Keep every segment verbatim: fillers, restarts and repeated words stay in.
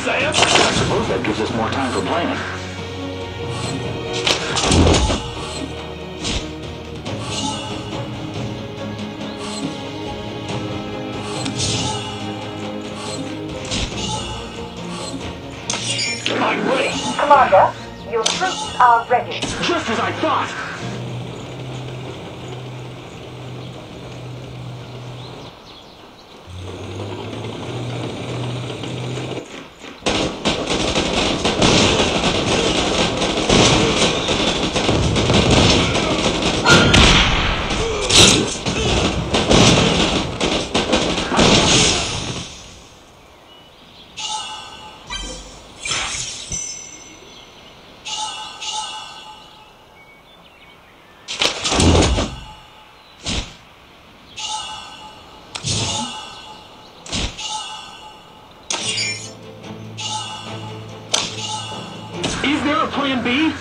Sam! I suppose that gives us more time for planning. I'm ready! Commander, your troops are ready. Just as I thought! Is there a plan B?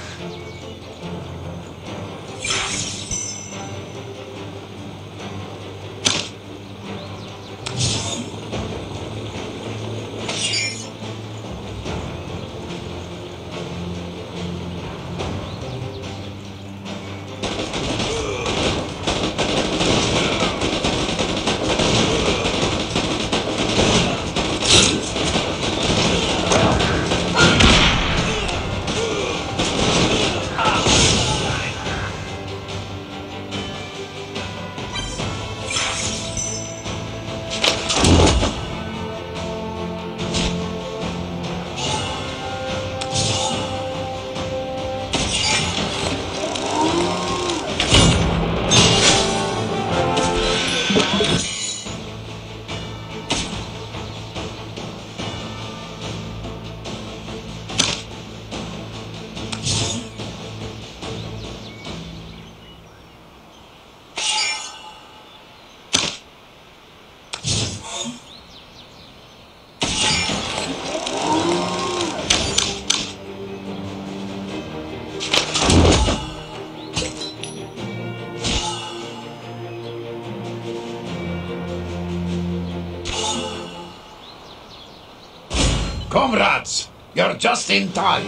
Comrades, you're just in time.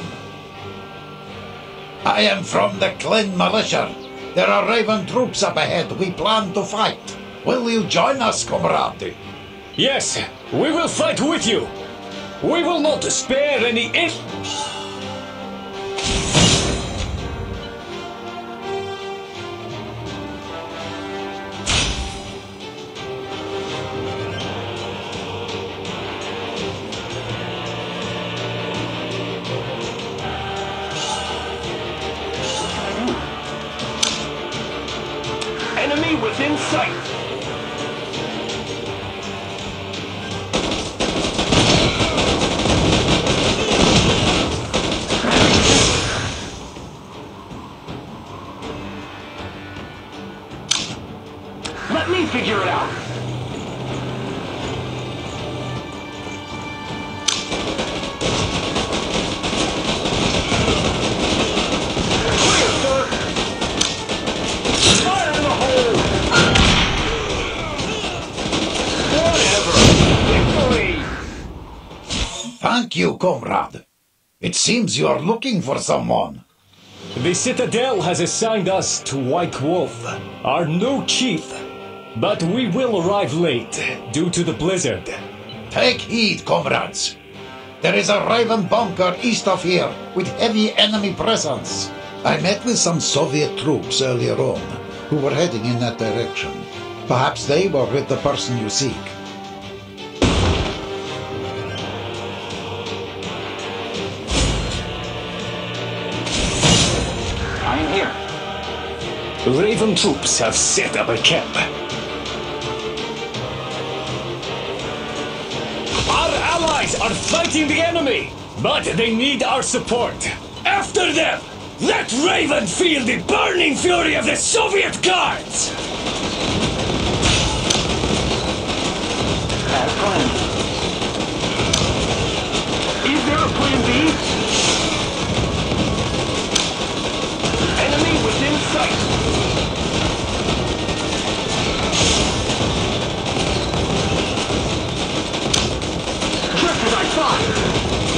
I am from the Klin Militia. There are Raven troops up ahead. We plan to fight. Will you join us, comrade? Yes, we will fight with you. We will not spare any in- Enemy within sight! Let me figure it out! Clear, sir! Fire in the hole! Whatever! Victory! Thank you, comrade. It seems you are looking for someone. The Citadel has assigned us to White Wolf, our new chief. But we will arrive late, due to the blizzard. Take heed, comrades. There is a Raven bunker east of here, with heavy enemy presence. I met with some Soviet troops earlier on, who were heading in that direction. Perhaps they were with the person you seek. I am here. Raven troops have set up a camp. Our allies are fighting the enemy, but they need our support. After them! Let Raven feel the burning fury of the Soviet guards! As planned. Is there a plan B? Enemy within sight! Just as I thought!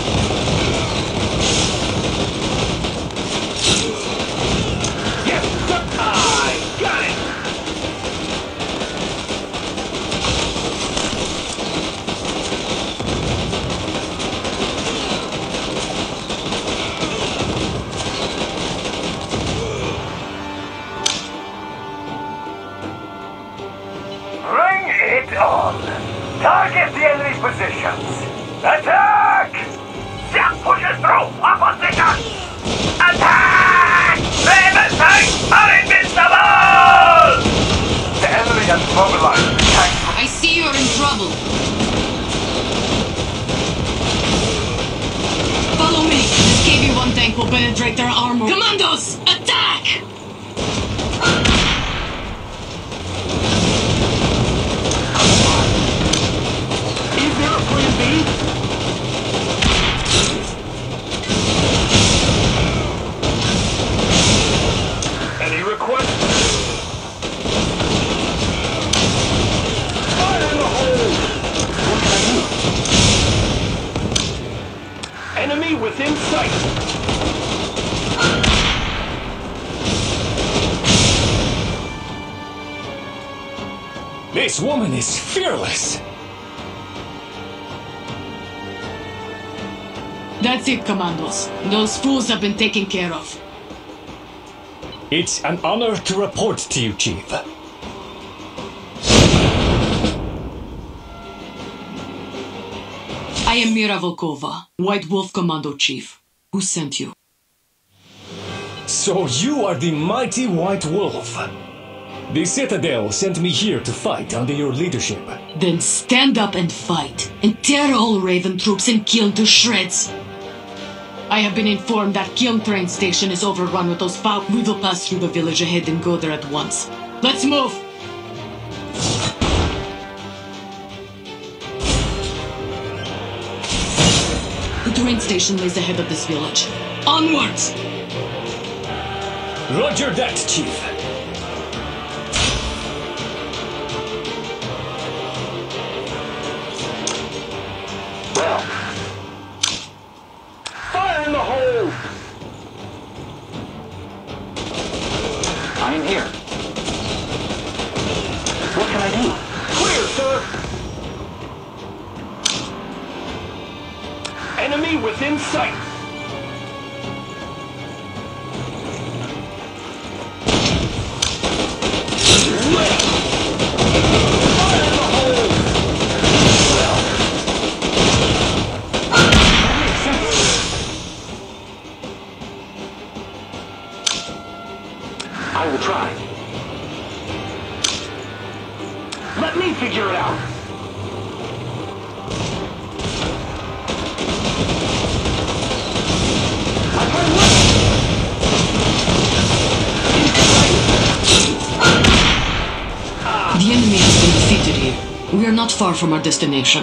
it on. Target the enemy positions. Attack! Zap pushes through. Opposition! Attack! Raven tanks are invincible! The enemy has mobilized. Tanks. I see you're in trouble. Follow me. This K V one tank will penetrate their armor. Commandos, attack! Is there a plan B? Any requests? Fire in the hole! What can I do? Enemy within sight! This woman is fearless. That's it, Commandos. Those fools have been taken care of. It's an honor to report to you, Chief. I am Mira Volkova, White Wolf Commando Chief. Who sent you? So you are the mighty White Wolf. The Citadel sent me here to fight under your leadership. Then stand up and fight, and tear all Raven troops in Kiln to shreds. I have been informed that Kiln train station is overrun with those foul. We will pass through the village ahead and go there at once. Let's move! The train station lays ahead of this village. Onwards! Roger that, Chief. Well, Fire in the hole! I am here. What can I do? Clear, sir! Enemy within sight! Fire in the hole! Well, That makes sense. I will try. Let me figure it out. I've heard The enemy has been defeated here. We are not far from our destination.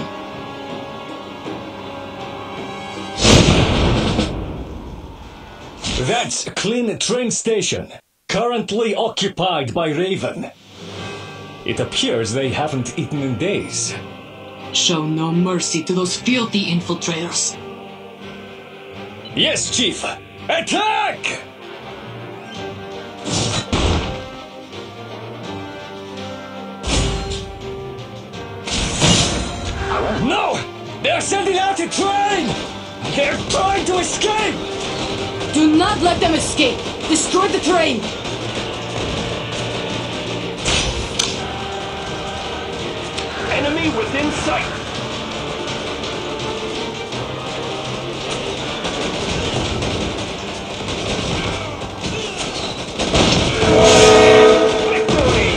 That's Klin train station, currently occupied by Raven. It appears they haven't eaten in days. Show no mercy to those filthy infiltrators. Yes, Chief! Attack! No! They're sending out a train! They're trying to escape! Do not let them escape! Destroy the train! enemy within sight! Victory!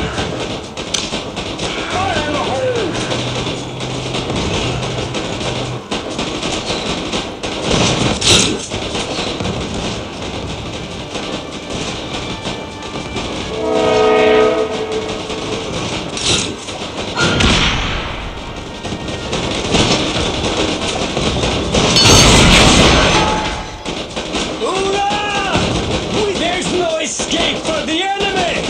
Fire in the hole! Hoorah! There's no escape for the enemy!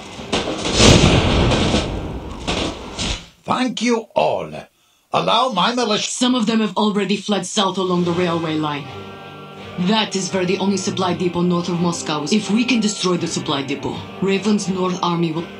Thank you all. Allow my militia. Some of them have already fled south along the railway line. That is where the only supply depot north of Moscow is. If we can destroy the supply depot, Raven's North Army will...